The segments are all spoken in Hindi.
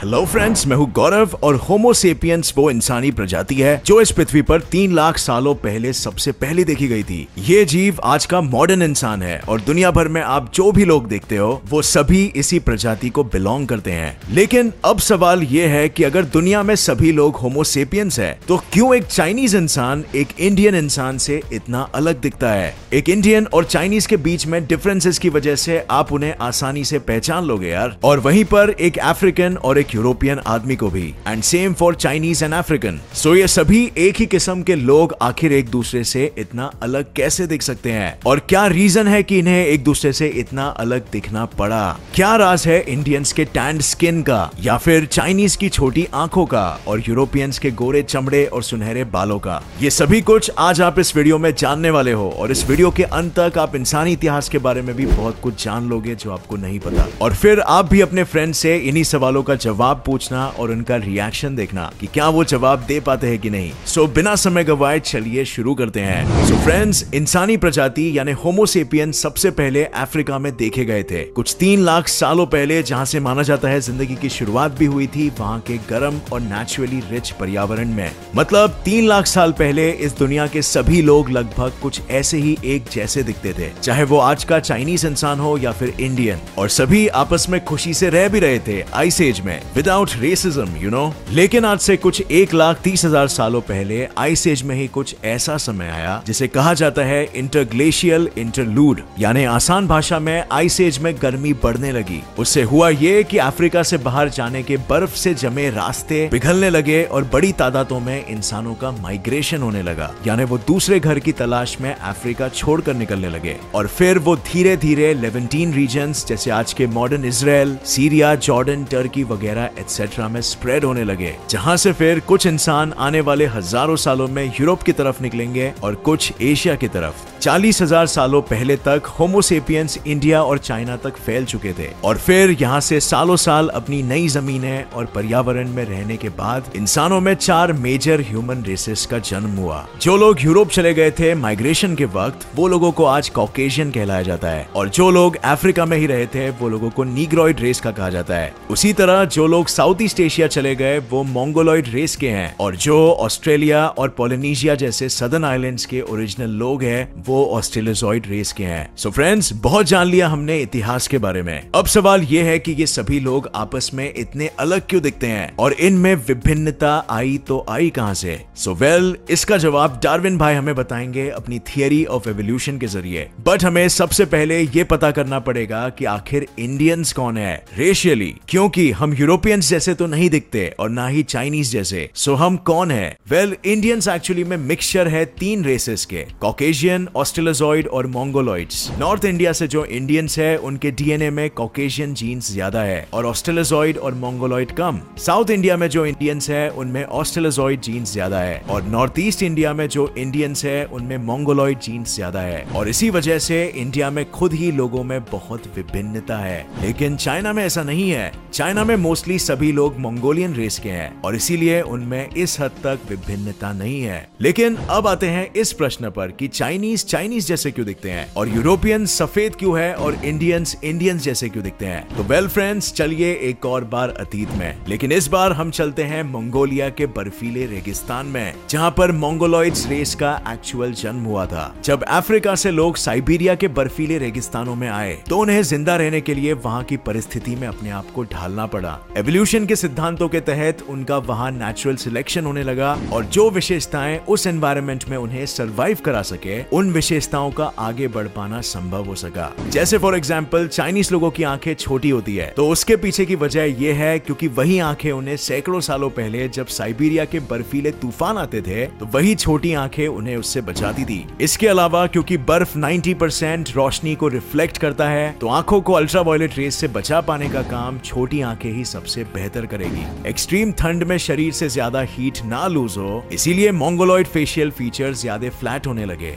हेलो फ्रेंड्स, मैं हूं गौरव और होमो सेपियंस वो इंसानी प्रजाति है जो इस पृथ्वी पर 3 लाख सालों पहले सबसे पहले देखी गई थी। ये जीव आज का मॉडर्न इंसान है और दुनिया भर में आप जो भी लोग देखते हो वो सभी इसी प्रजाति को बिलोंग करते हैं। लेकिन अब सवाल ये है कि अगर दुनिया में सभी लोग होमो सेपियंस है तो क्यों एक चाइनीज इंसान एक इंडियन इंसान से इतना अलग दिखता है? एक इंडियन और चाइनीज के बीच में डिफरेंसेस की वजह से आप उन्हें आसानी से पहचान लोगे यार, और वहीं पर एक अफ्रीकन और एक यूरोपियन आदमी को भी। And same for Chinese and African. So ये सभी एक ही किस्म के लोग आखिर एक दूसरे से इतना अलग कैसे दिख सकते हैं, और क्या रीजन है कि इन्हें एक दूसरे से इतना अलग दिखना पड़ा? क्या राज है इंडियंस के टैंड स्किन का, या फिर चाइनीज की छोटी आंखों का, और यूरोपियंस के गोरे चमड़े और सुनहरे बालों का? ये सभी कुछ आज आप इस वीडियो में जानने वाले हो, और इस वीडियो के अंत तक आप इंसानी इतिहास के बारे में भी बहुत कुछ जान लोगे जो आपको नहीं पता। और फिर आप भी अपने फ्रेंड से इन्हीं सवालों का जवाब पूछना और उनका रिएक्शन देखना कि क्या वो जवाब दे पाते हैं कि नहीं। सो बिना समय गवाए चलिए शुरू करते हैं। सो फ्रेंड्स, इंसानी प्रजाति यानी होमो सेपियंस सबसे पहले अफ्रीका में देखे गए थे कुछ 3 लाख सालों पहले, जहां से माना जाता है जिंदगी की शुरुआत भी हुई थी वहां के गर्म और नेचुरली रिच पर्यावरण में। मतलब 3 लाख साल पहले इस दुनिया के सभी लोग लगभग कुछ ऐसे ही एक जैसे दिखते थे, चाहे वो आज का चाइनीज इंसान हो या फिर इंडियन, और सभी आपस में खुशी से रह भी रहे थे आइस एज में विदाउट रेसिज्म, यू नो। लेकिन आज से कुछ 1,30,000 सालों पहले आइस एज में ही कुछ ऐसा समय आया जिसे कहा जाता है इंटरग्लेशियल इंटरलूड, यानी आसान भाषा में आइस एज में गर्मी बढ़ने लगी। उससे हुआ ये कि अफ्रीका से बाहर जाने के बर्फ से जमे रास्ते पिघलने लगे और बड़ी तादादों में इंसानों का माइग्रेशन होने लगा, यानी वो दूसरे घर की तलाश में अफ्रीका छोड़कर निकलने लगे। और फिर वो धीरे धीरे लेवेंटीन रीजन्स जैसे आज के modern Israel, Syria, Jordan, Turkey वगैरह एटसेट्रा में स्प्रेड होने लगे, जहां से फिर कुछ इंसान आने वाले हजारों सालों में यूरोप की तरफ निकलेंगे और कुछ एशिया की तरफ। 40,000 सालों पहले तक होमो सेपियंस इंडिया और चाइना तक फैल चुके थे, और फिर यहाँ से सालों साल अपनी नई जमीनें और पर्यावरण में रहने के बाद इंसानों में 4 मेजर ह्यूमन रेसेस का जन्म हुआ। जो लोग यूरोप चले गए थे माइग्रेशन के वक्त, वो लोगों को आज कॉकेशियन कहलाया जाता है, और जो लोग अफ्रीका में ही रहे थे वो लोगों को नीग्रोइड रेस का कहा जाता है। उसी तरह जो लोग साउथ ईस्ट एशिया चले गए वो मोंगोलॉइड रेस के हैं, और जो ऑस्ट्रेलिया और पोलिनेशिया जैसे सदर्न आइलैंड्स के ओरिजिनल लोग हैं वो ऑस्ट्रेलोजॉइड रेस के हैं। सो फ्रेंड्स, बहुत जान लिया हमने इतिहास के बारे में। अब सवाल ये है कि ये सभी लोग आपस में इतने अलग क्यों दिखते हैं, और इनमें विभिन्नता आई तो आई कहां से? सो वेल, इसका जवाब डार्विन भाई हमें बताएंगे अपनी थियरी ऑफ एवोल्यूशन के जरिए। बट हमें सबसे पहले ये पता करना पड़ेगा कि आखिर इंडियंस कौन है रेशियली, क्योंकि हम यूरोपियंस जैसे तो नहीं दिखते और ना ही चाइनीज जैसे। सो हम कौन है? वेल, इंडियंस एक्चुअली में मिक्सचर है 3 रेसेस के, कॉकेशियन, ऑस्ट्रेलोजॉइड और मोंगोलॉइड्स। नॉर्थ इंडिया से जो इंडियंस है उनके डीएनए में कॉकेशियन जीन्स ज्यादा है और ऑस्ट्रेलोजॉइड और मोंगोलॉइड कम। साउथ इंडिया में जो इंडियंस है उनमें ऑस्ट्रेलोजॉइड जीन्स ज्यादा है, और नॉर्थ ईस्ट इंडिया में जो इंडियंस है उनमें मोंगोलॉइड जीन्स ज्यादा है, और इसी वजह से इंडिया में खुद ही लोगों में बहुत विभिन्नता है। लेकिन चाइना में ऐसा नहीं है। चाइना में मोस्टली सभी लोग मंगोलियन रेस के हैं, और इसीलिए उनमें इस हद तक विभिन्नता नहीं है। लेकिन अब आते हैं इस प्रश्न पर कि चाइनीज जैसे क्यों दिखते हैं, और यूरोपियन सफेद क्यों है, और इंडियंस जैसे क्यों दिखते हैं? तो वेल फ्रेंड्स, चलिए एक और बार अतीत में, लेकिन इस बार हम चलते हैं मंगोलिया के बर्फीले रेगिस्तान में, जहां पर मंगोलॉइड्स रेस का एक्चुअल जन्म हुआ था। जब अफ्रीका से लोग साइबेरिया के बर्फीले रेगिस्तानों में आए तो उन्हें जिंदा रहने के लिए वहां की परिस्थिति में अपने आप को ढालना पड़ा। एवोल्यूशन के सिद्धांतों के तहत उनका वहां नेचुरल सिलेक्शन होने लगा, और जो विशेषताएं उस एनवायरनमेंट में उन्हें सरवाइव करा सके उन विशेषताओं का आगे बढ़ पाना संभव हो सका। जैसे फॉर एग्जांपल, चाइनीज लोगों की आंखें छोटी होती है, तो उसके पीछे की वजह यह है क्योंकि वही आंखें उन्हें सैकड़ों सालों पहले जब साइबेरिया के बर्फीले तूफान आते थे तो वही छोटी आंखें उन्हें उससे बचाती थी। इसके अलावा क्योंकि बर्फ 90% रोशनी को रिफ्लेक्ट करता है, तो आंखों को अल्ट्रावायलेट रेस से बचा पाने का काम छोटी आंखें ही सबसे बेहतर करेगी। एक्सट्रीम ठंड में शरीर से ज्यादा हीट ना लूज हो, इसीलिए मंगोलॉइड फेशियल फीचर्स ज्यादा फ्लैट होने लगे, और उनमें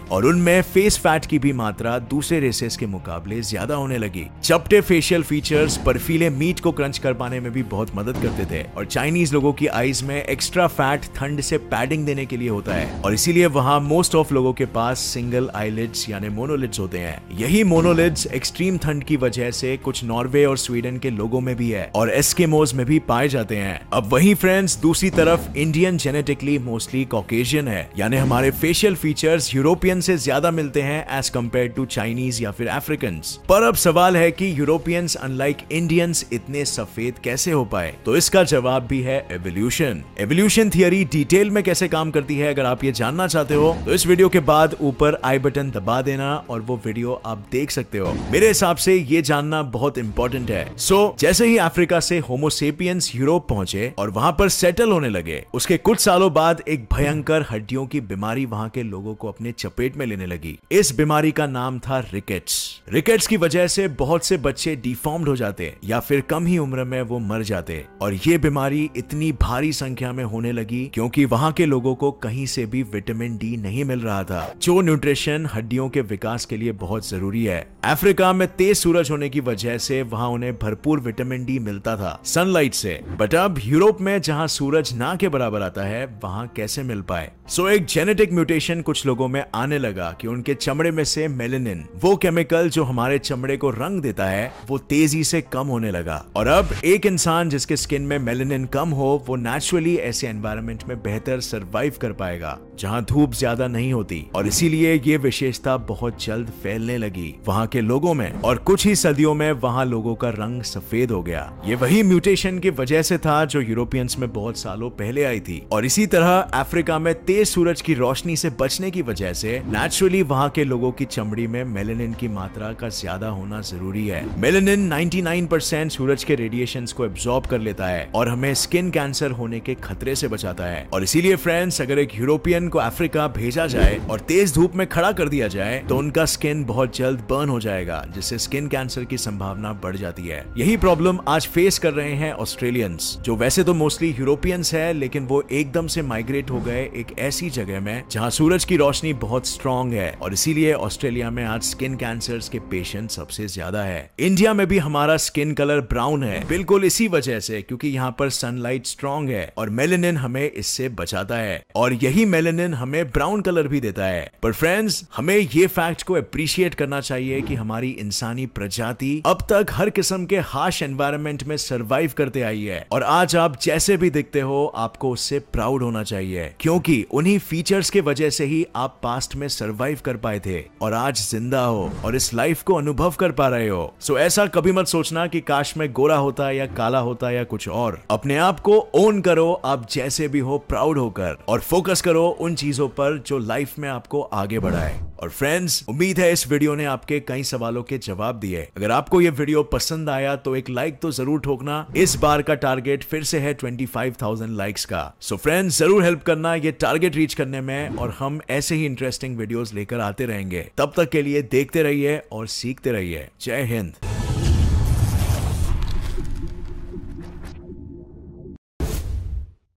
में फेस फैट की भी मात्रा दूसरे रेसेस के मुकाबले ज्यादा होने लगी। चपटे फेशियल फीचर्स बर्फीले मीट को क्रंच कर पाने में भी बहुत मदद करते थे और चाइनीज लोगों की आईज में एक्स्ट्रा फैट ठंड से पैडिंग देने के लिए होता है और इसीलिए वहां मोस्ट ऑफ लोगों के पास सिंगल आईलिड्स यानी मोनोलिड्स होते हैं। यही मोनोलिड्स एक्सट्रीम ठंड की वजह से कुछ नॉर्वे और स्वीडन के लोगों में भी है और एस्किमोज में भी पाए जाते हैं। अब वही फ्रेंड्स दूसरी तरफ इंडियन जेनेटिकली मोस्टली कॉकेशियन है, यानी हमारे फेशियल फीचर्स यूरोपियन से ज्यादा मिलते हैं एज कंपेयर टू चाइनीज या फिर अफ्रीकन्स। पर अब सवाल है कि यूरोपियंस अनलाइक इंडियंस इतने सफेद कैसे हो पाए? तो इसका जवाब भी है एवोल्यूशन। एवोल्यूशन थियरी डिटेल में कैसे काम करती है, अगर आप ये जानना चाहते हो तो इस वीडियो के बाद ऊपर आई बटन दबा देना और वो वीडियो आप देख सकते हो। मेरे हिसाब से ये जानना बहुत इंपॉर्टेंट है। जैसे ही अफ्रीका से होमो सेपियंस यूरोप पहुंचे और वहां पर सेटल होने लगे, उसके कुछ सालों बाद एक भयंकर हड्डियों की बीमारी वहां के लोगों को अपने चपेट में लेने लगी। इस बीमारी का नाम था रिकेट्स। रिकेट्स की वजह से बहुत से बच्चे डिफॉर्म्ड हो जाते या फिर कम ही उम्र में वो मर जाते और ये बीमारी इतनी भारी संख्या में होने लगी क्योंकि वहां के लोगों को कहीं से भी विटामिन डी नहीं मिल रहा था, जो न्यूट्रिशन हड्डियों के विकास के लिए बहुत जरूरी है। अफ्रीका में तेज सूरज होने की वजह से वहां उन्हें भरपूर विटामिन डी मिलता था सनलाइट से, बट अब यूरोप में जहां सूरज ना के बराबर आता है वहां कैसे मिल पाए? एक जेनेटिक म्यूटेशन कुछ लोगों में आने लगा कि उनके चमड़े में से मेलेनिन, वो केमिकल जो हमारे चमड़े को रंग देता है, वो तेजी से कम होने लगा और अब एक इंसान जिसके स्किन में मेलेनिन कम हो वो नेचुरली ऐसे एनवायरनमेंट में बेहतर सरवाइव कर पाएगा जहां धूप ज्यादा नहीं होती और इसीलिए ये विशेषता बहुत जल्द फैलने लगी वहां के लोगों में और कुछ ही सदियों में वहां लोगों का रंग सफेद हो गया। ये वही म्यूटेशन की वजह से था जो यूरोपियंस में बहुत सालों पहले आई थी और इसी तरह अफ्रीका में तेज सूरज की रोशनी से बचने की वजह से नेचुरली वहां के लोगों की चमड़ी में मेलेनिन की मात्रा का ज्यादा होना जरूरी है। मेलेनिन 99% सूरज के रेडिएशंस को एब्जॉर्ब कर लेता है और हमें स्किन कैंसर होने के खतरे से बचाता है और इसीलिए फ्रेंड्स अगर एक यूरोपियन को अफ्रीका भेजा जाए और तेज धूप में खड़ा कर दिया जाए तो उनका स्किन बहुत जल्द बर्न हो जाएगा, जिससे स्किन कैंसर की संभावना बढ़ जाती है। यही प्रॉब्लम आज फेस कर रहे हैं ऑस्ट्रेलियंस, जो वैसे तो मोस्टली यूरोपियंस है लेकिन वो एकदम से माइग्रेट हो गए एक ऐसी जगह में जहां सूरज की रोशनी बहुत स्ट्रॉन्ग है और इसीलिए ऑस्ट्रेलिया में आज स्किन कैंसर के पेशेंट सबसे ज्यादा है। इंडिया में भी हमारा स्किन कलर ब्राउन है बिल्कुल इसी वजह से, क्योंकि यहाँ पर सनलाइट स्ट्रॉन्ग है और मेलेनिन हमें इससे बचाता है और यही मेलेनिन हमें ब्राउन कलर भी देता है। पर फ्रेंड्स हमें ये फैक्ट को अप्रिशिएट करना चाहिए कि हमारी इंसानी प्रजाति अब तक हर किस्म के हार्श एनवायरनमेंट में सरवाइव करते आई है और आज आप जैसे भी दिखते हो आपको उससे प्राउड होना चाहिए, क्योंकि उन्हीं फीचर्स के वजह से ही आप पास्ट में सरवाइव कर पाए थे और आज जिंदा हो और इस लाइफ को अनुभव कर पा रहे हो। ऐसा कभी मत सोचना कि काश मैं गोरा होता या काला होता या कुछ और। अपने आप को ओन करो आप जैसे भी हो प्राउड होकर और फोकस करो उन चीजों पर जो लाइफ में आपको आगे बढ़ाए। और फ्रेंड्स उम्मीद है इस वीडियो ने आपके कई सवालों के जवाब दिए। अगर आपको ये वीडियो पसंद आया तो एक लाइक तो जरूर ठोकना। इस बार का टारगेट फिर से है 25,000 लाइक्स का। फ्रेंड्स जरूर हेल्प करना ये टारगेट रीच करने में और हम ऐसे ही इंटरेस्टिंग वीडियोस लेकर आते रहेंगे। तब तक के लिए देखते रहिए और सीखते रहिए। जय हिंद।